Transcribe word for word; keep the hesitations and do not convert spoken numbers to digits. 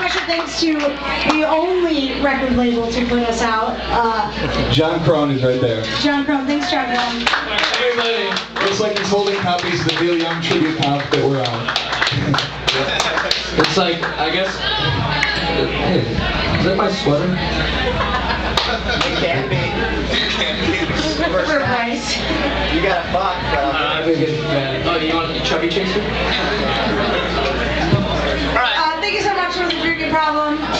special thanks to the only record label to put us out. Uh, John Crone is right there. John Crone, thanks, John Crone. Everybody, looks like he's holding copies of the Neil Young tribute comp that we're on. It's like, I guess, hey, is that my sweater? It can't be. It can't be. For price. You got a box, bro. Uh, I'm gonna get that. Oh, you want the chubby chaser? Uh, thank you so much for the drinking problem.